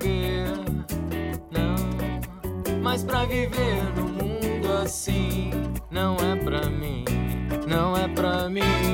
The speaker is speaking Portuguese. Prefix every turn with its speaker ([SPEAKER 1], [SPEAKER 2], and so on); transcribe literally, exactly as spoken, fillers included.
[SPEAKER 1] saber, não. Mas pra viver no mundo assim, não é pra mim, não é pra mim.